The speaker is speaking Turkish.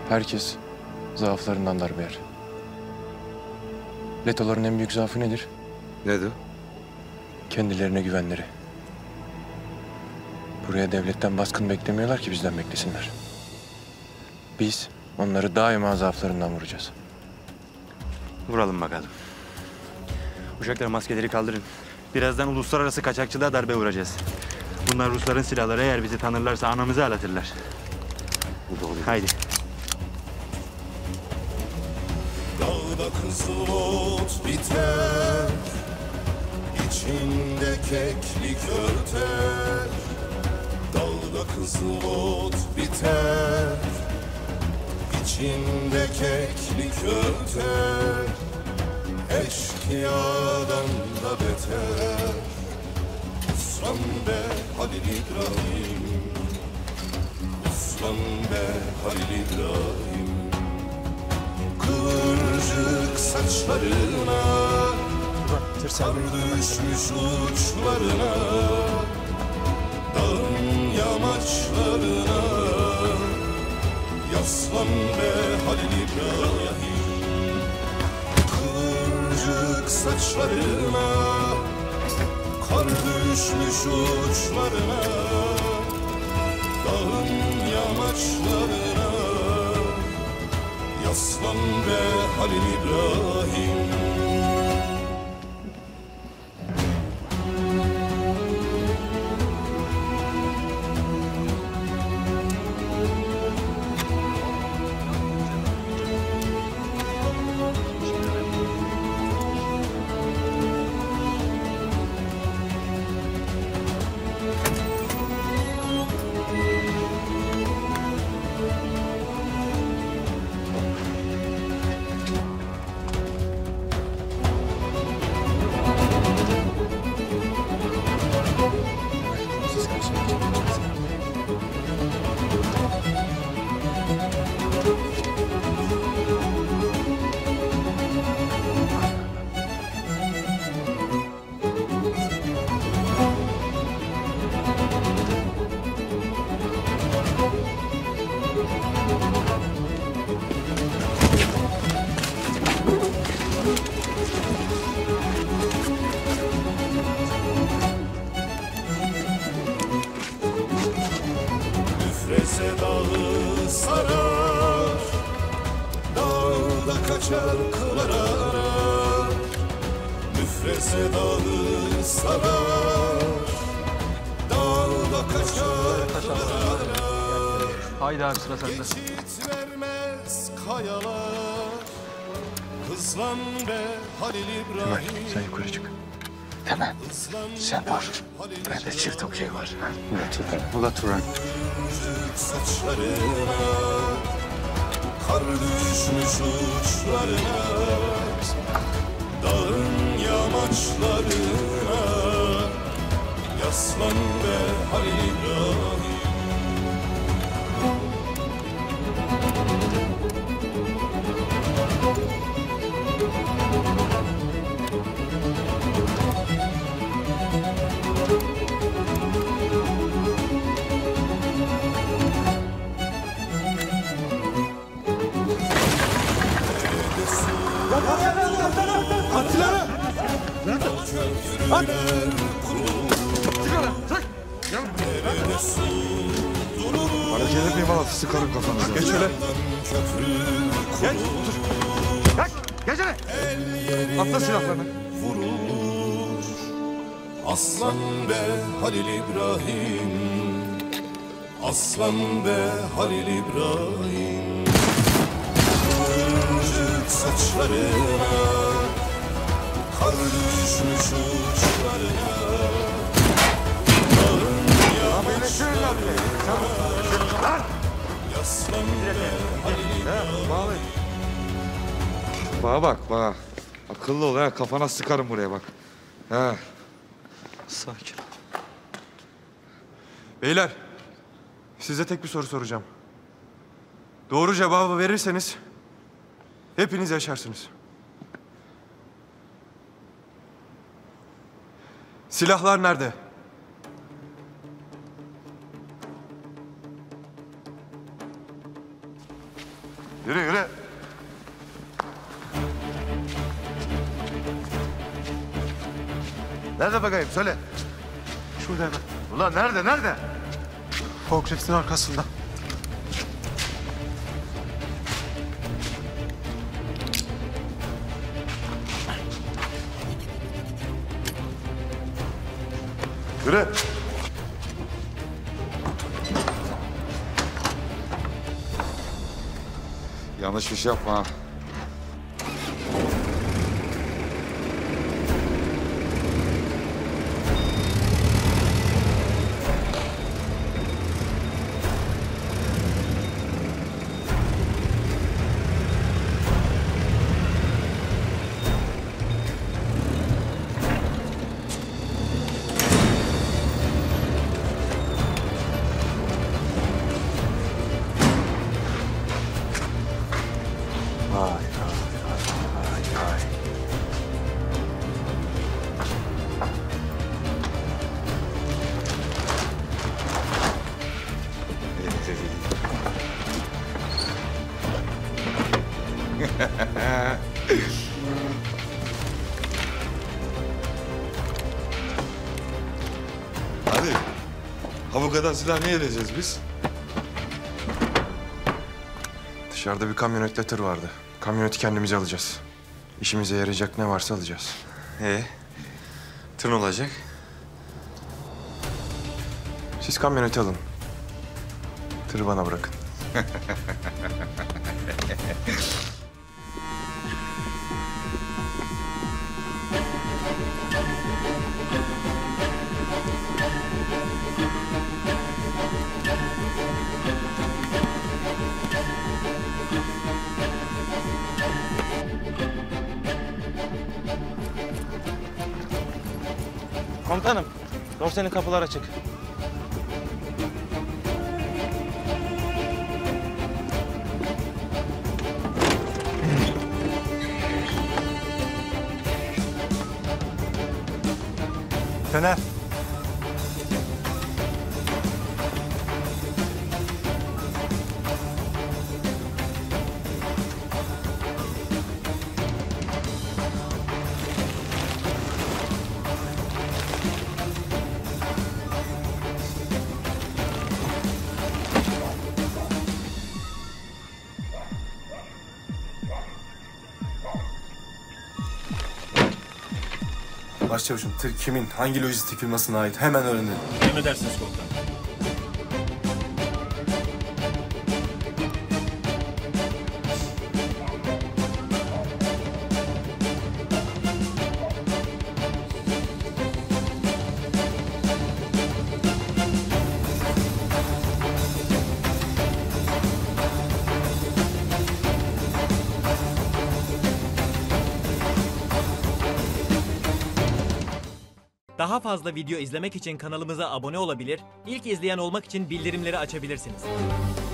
Herkes zaaflarından darbe yer. Letoların en büyük zaafı nedir? Nedir? Kendilerine güvenleri. Buraya devletten baskın beklemiyorlar ki bizden beklesinler. Biz onları daima zaaflarından vuracağız. Vuralım bakalım. Uşaklar maskeleri kaldırın. Birazdan uluslararası kaçakçılığa darbe vuracağız. Bunlar Rusların silahları, eğer bizi tanırlarsa anamızı ağlatırlar. Haydi. Dağda kızıl ot biter, içinde keklik örter. Dağda kızıl ot biter, içinde keklik örter. Eşkıyadan da beter, uslan be Halil İbrahim, uslan be Halil İbrahim. Kıvırcık saçlarına, kar düşmüş uçlarına, dağın yamaçlarına, yaslan be Halil İbrahim. Kıvırcık saçlarına, kar düşmüş uçlarına, dağın yamaçlarına, yaslan be Halil İbrahim. Müfreze dağı sarar, dağda kaçar kılar arar. Müfreze dağı sarar, dağda kaçar kılar arar. Haydi abi, sıra sende. Geçit vermez kayalar, hızlan be Halil Ömer, İbrahim. sen yukarı çık. Hemen. Sen var. Bende çift okey var. Ula Turan. Saçlarına, kar düşmüş uçlarına, dağın yamaçlarına, yaslan be Halil İbrahim. Hareket etmeyin valla, sıkarım kafanıza. Geç şöyle. Geç, otur. Geç, geç hele. Atla silahlarını. Vurulur, aslan be Halil İbrahim, aslan be Halil İbrahim. Kıvırcık saçlarına, kar düşmüş uçlarına, dağın yamaçlarına, yaslan be Halil İbrahim. Bana bak, bana. Akıllı ol ha, kafana sıkarım buraya bak. Ha. Sakin ol. Beyler, size tek bir soru soracağım. Doğru cevabı verirseniz hepiniz yaşarsınız. Silahlar nerede? Yürü yürü. Nerede bakayım söyle. Şurada hemen. Ulan nerede? Forkliftin arkasında. Yürü. Yanlış bir şey yapma ha. Hadi. Ha bu kadar silah ne edeceğiz biz? Dışarıda bir kamyonetle tır vardı. Kamyoneti kendimize alacağız. İşimize yarayacak ne varsa alacağız. Tın olacak. Siz kamyoneti alın. Tırı bana bırakın. Komutanım, dorsenin kapıları açık. Fener. Başçavuşum, tır kimin, hangi lojistik firmasına ait hemen öğrenin. Emredersiniz komutanım. Daha fazla video izlemek için kanalımıza abone olabilir, ilk izleyen olmak için bildirimleri açabilirsiniz.